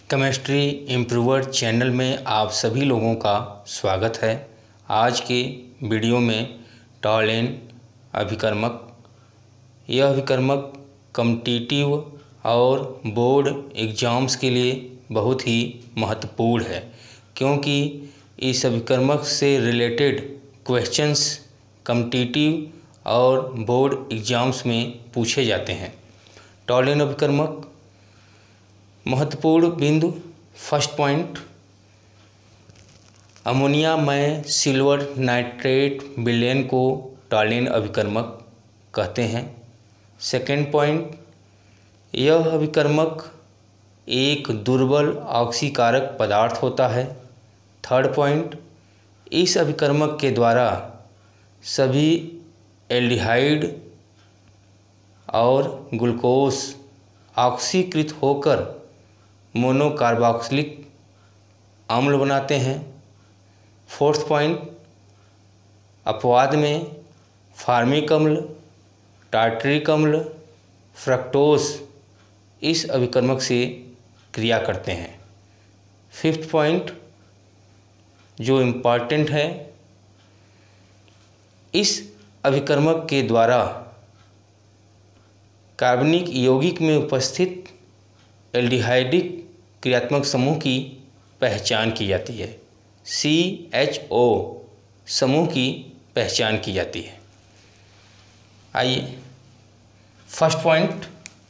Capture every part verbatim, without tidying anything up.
Chemistry improver channel में आप सभी लोगों का स्वागत है। आज के वीडियो में टॉलेन अभिकर्मक, यह अभिकर्मक कॉम्पिटिटिव और बोर्ड एग्ज़ाम्स के लिए बहुत ही महत्वपूर्ण है, क्योंकि इस अभिकर्मक से रिलेटेड क्वेश्चंस कॉम्पिटिटिव और बोर्ड एग्ज़ाम्स में पूछे जाते हैं। टॉलेन अभिकर्मक महत्वपूर्ण बिंदु। फर्स्ट पॉइंट, अमोनियामय सिल्वर नाइट्रेट विलयन को टॉलेन अभिकर्मक कहते हैं। सेकेंड पॉइंट, यह अभिकर्मक एक दुर्बल ऑक्सीकारक पदार्थ होता है। थर्ड पॉइंट, इस अभिकर्मक के द्वारा सभी एल्डिहाइड और ग्लूकोज ऑक्सीकृत होकर मोनोकार्बोक्सिलिक अम्ल बनाते हैं। फोर्थ पॉइंट, अपवाद में फार्मिक अम्ल, टार्टरिक अम्ल, फ्रक्टोज इस अभिकर्मक से क्रिया करते हैं। फिफ्थ पॉइंट जो इम्पॉर्टेंट है, इस अभिकर्मक के द्वारा कार्बनिक यौगिक में उपस्थित एल्डिहाइडिक क्रियात्मक समूह की पहचान की जाती है। सी एच ओ समूह की पहचान की जाती है। आइए, first point,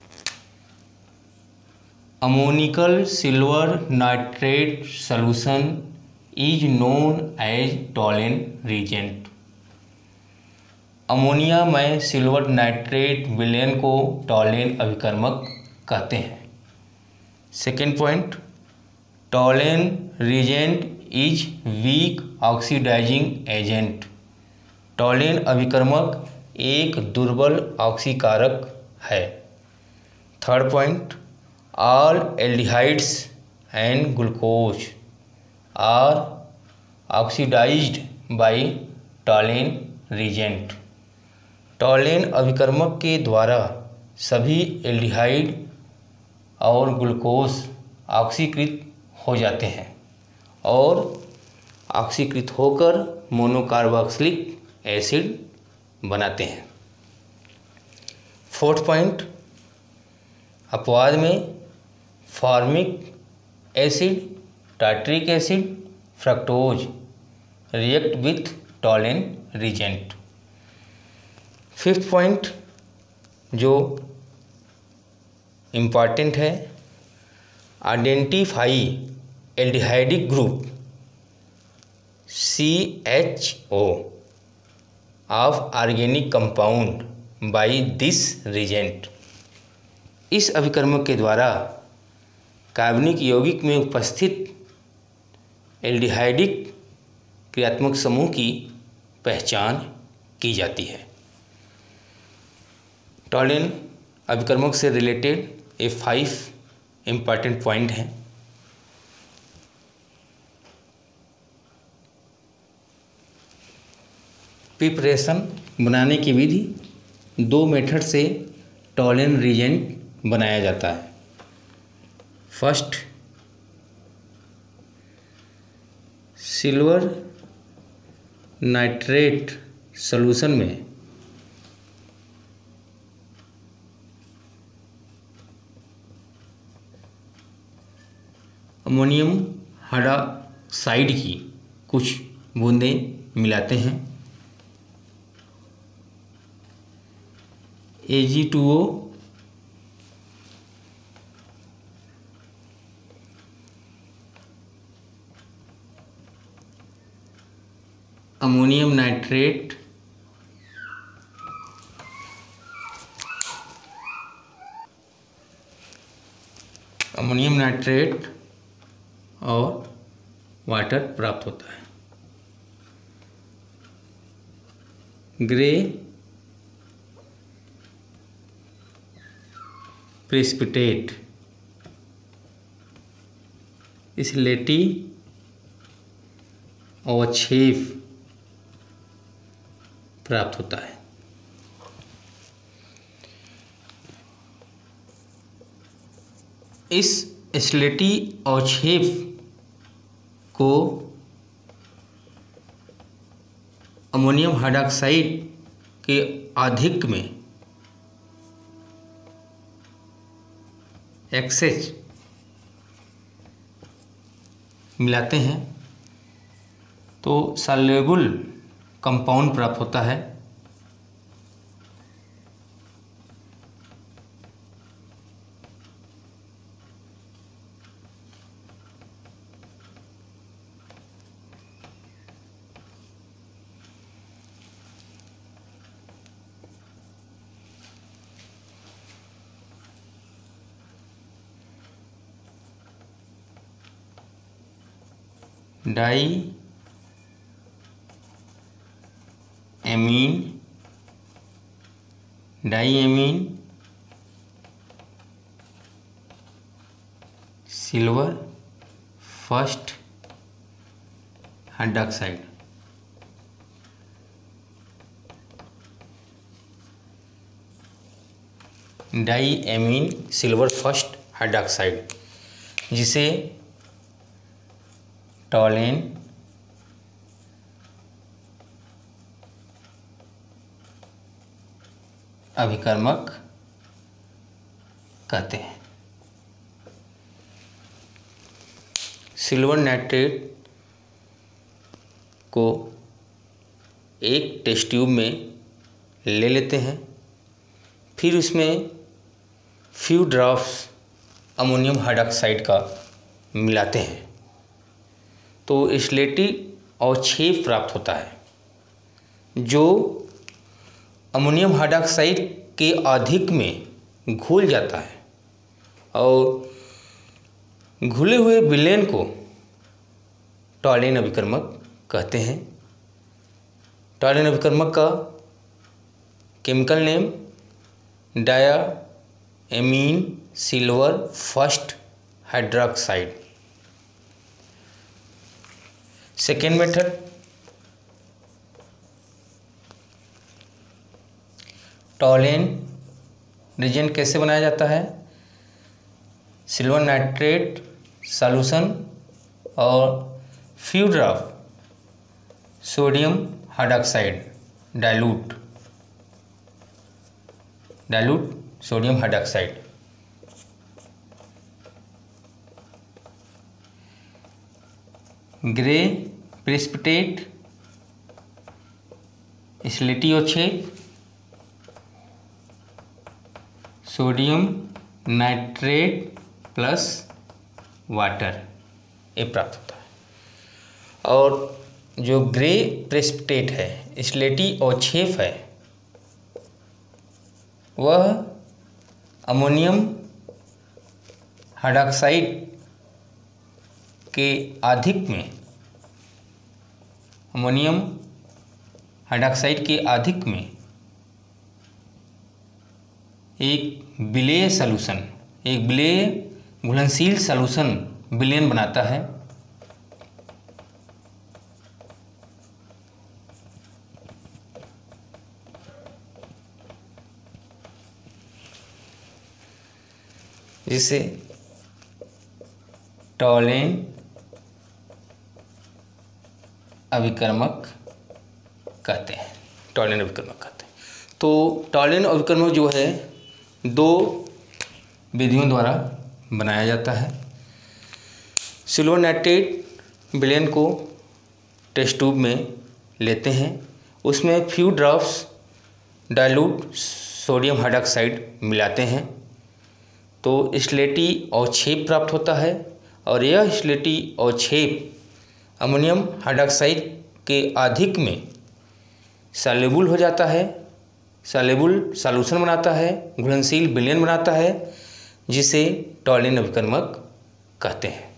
ammoniacal silver nitrate solution is known as Tollens reagent. अमोनियामय सिल्वर नाइट्रेट विलयन को टॉलेन अभिकर्मक कहते हैं। Second point, Tollens reagent is weak oxidising agent. Tollens अभिकर्मक एक दुर्बल ऑक्सीकारक है। Third point, all aldehydes and glucose are oxidised by Tollens reagent. Tollens अभिकर्मक के द्वारा सभी एल्डिहाइड और ग्लूकोज ऑक्सीकृत हो जाते हैं और ऑक्सीकृत होकर मोनोकार्बोक्सिलिक एसिड बनाते हैं। फोर्थ पॉइंट, अपवाद में formic acid, tartaric acid, fructose react with Tollens reagent. Fifth point जो इम्पॉर्टेंट है, identify aldehydic group C H O of organic compound by this reagent. इस अभिकर्मक के द्वारा कार्बनिक यौगिक में उपस्थित एल्डिहाइडिक क्रियात्मक समूह की पहचान की जाती है। टॉलेन अभिकर्मक से रिलेटेड ये फाइव इम्पॉर्टेंट पॉइंट हैं। प्रिपरेशन बनाने की विधि, दो मेथड से टॉलेन रिएजेंट बनाया जाता है। फर्स्ट, सिल्वर नाइट्रेट सॉल्यूशन में अमोनियम हाइड्रॉक्साइड की कुछ बूंदें मिलाते हैं। A G two O ammonium nitrate ammonium nitrate और वाटर प्राप्त होता है। ग्रे प्रेसिपिटेट स्लेटी और छेफ प्राप्त होता है। इस स्लेटी अवक्षेप को अमोनियम हाइड्रॉक्साइड के अधिक में एक्सेस मिलाते हैं तो सॉल्युबल कंपाउंड प्राप्त होता है। Diamine diamine silver first hydroxide. Diamine silver first hydroxide, जिसे टॉलेन अभिकर्मक कहते हैं। सिल्वर नाइट्रेट को एक टेस्ट ट्यूब में ले लेते हैं, फिर उसमें फ्यू ड्रॉप्स अमोनियम हाइड्रॉक्साइड का मिलाते हैं तो स्लेटी अवक्षेप प्राप्त होता है, जो अमोनियम हाइड्रॉक्साइड के अधिक में घुल जाता है और घुले हुए विलेन को टॉलेन अभिकर्मक कहते हैं। टॉलेन अभिकर्मक का chemical name diamine silver first hydroxide. Second method, Tollens reagent कैसे बनाया जाता है? सिल्वर नाइट्रेट सॉल्यूशन और few drop sodium hydroxide dilute dilute sodium hydroxide. Grey precipitate स्लेटी अवक्षेप सोडियम नाइट्रेट प्लस वाटर ये प्राप्त होता है। और जो ग्रे प्रेसिपिटेट है स्लेटी अवक्षेप है वह अमोनियम हाइड्रॉक्साइड के अधिक में अमोनियम हाइड्रॉक्साइड के अधिक में एक विलेय सॉल्यूशन एक विलेय घुलनशील सॉल्यूशन विलेन बनाता है। जिसे टॉलेन अभिकर्मक कहते हैं टॉलेन अभिकर्मक कहते हैं। तो टॉलेन अभिकर्मक जो है दो विधियों द्वारा बनाया जाता है। सिल्वर नाइट्रेट विलेन को टेस्ट ट्यूब में लेते हैं, उसमें few drops dilute sodium hydroxide मिलाते हैं तो स्लेटी अवक्षेप प्राप्त होता है और यह स्लेटी अवक्षेप अमोनियम हाइड्रॉक्साइड के अधिक में सॉल्युबल हो जाता है, सॉल्युबल सॉल्यूशन बनाता है, घुलनशील विलेन बनाता है, जिसे टॉलेन अभिकर्मक कहते हैं।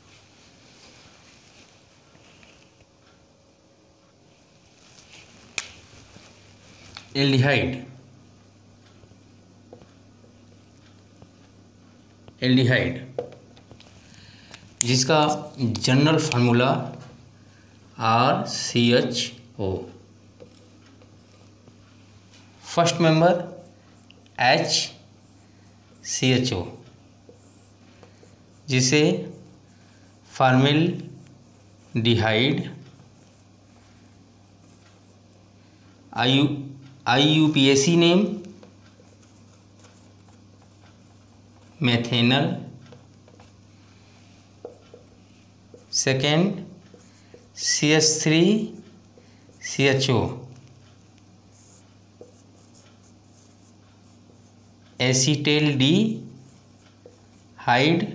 एल्डिहाइड एल्डिहाइड जिसका general formula R C H O, first member H C H O, जिसे formaldehyde I U I U P A C name methanal. Second C H three C H O acetaldehyde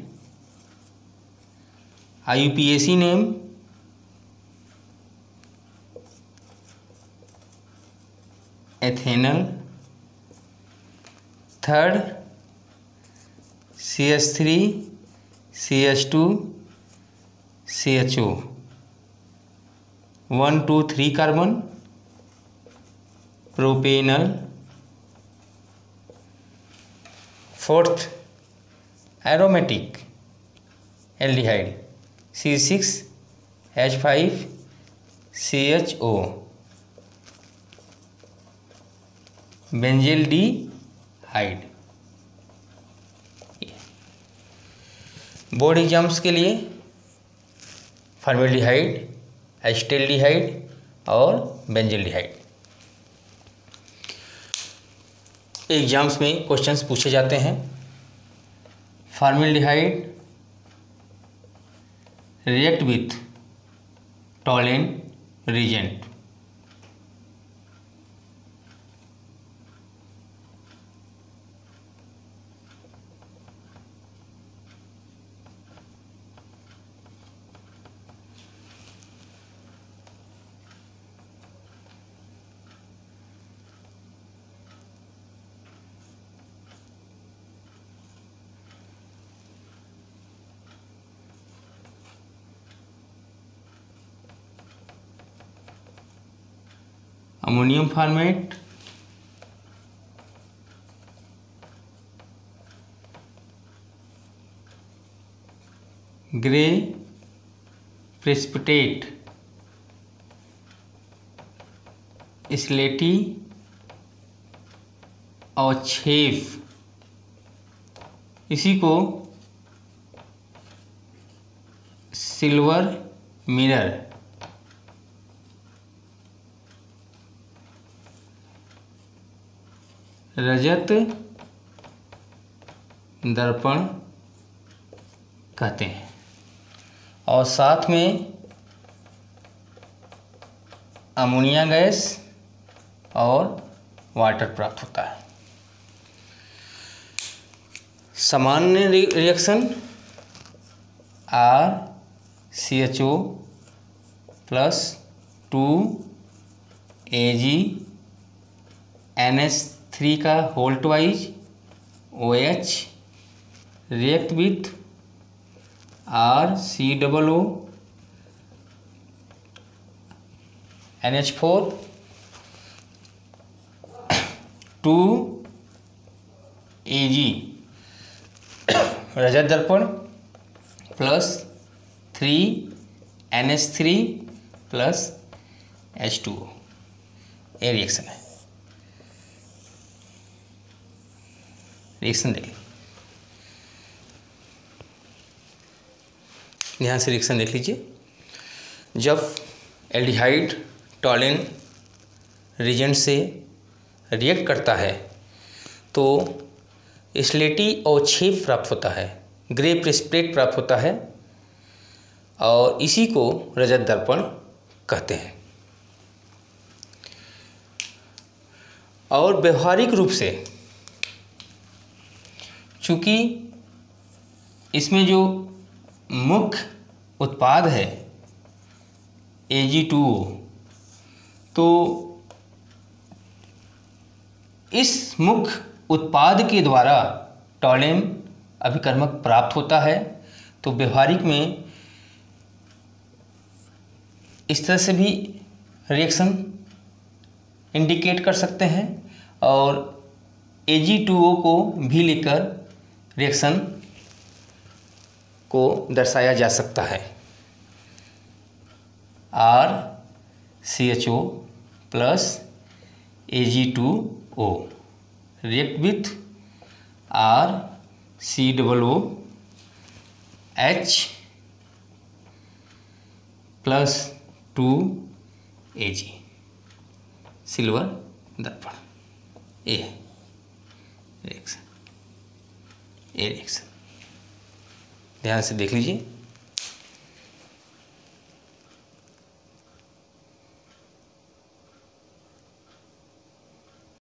I U P A C name ethanal. Third C H three C H two C H O one two three carbon propanal. Fourth aromatic aldehyde C six H five C H O benzaldehyde. Board exams के लिए formaldehyde, acetaldehyde और बेंजील्डिहाइड exams में questions पूछे जाते हैं। Formaldehyde react with Tollens reagent. Ammonium formate grey precipitate स्लेटी और छेफ, इसी को सिल्वर मिरर रजत दर्पण कहते हैं। और साथ में अमोनिया गैस और वाटर प्राप्त होता है। सामान्य reaction R C H O plus two A G N H three का whole twice O H react with R C double O N H four two A G रजत दर्पण plus three N H three plus H two O. ये reaction है। Reaction देख ध्यान से reaction देख लीजिए। जब एल्डिहाइड टॉलेन रिजेंट से रिएक्ट करता है तो स्लेटी और छेफ प्राप्त होता है, ग्रे प्रेसिपिटेट प्राप्त होता है और इसी को रजत दर्पण कहते हैं। और व्यवहारिक रूप से चूँकि इसमें जो मुख्य उत्पाद है ए जी टू ओ, तो इस मुख्य उत्पाद के द्वारा टॉलेन अभिकर्मक प्राप्त होता है। तो व्यवहारिक में इस तरह से भी रिएक्शन इंडिकेट कर सकते हैं और ए जी टू ओ को भी लेकर रिएक्शन को दर्शाया जा सकता है। R C H O plus A G two O react with R C double O H plus two A G, silver दर्पण। ए रिएक्शन, ए रिएक्शन ध्यान से देख लीजिए।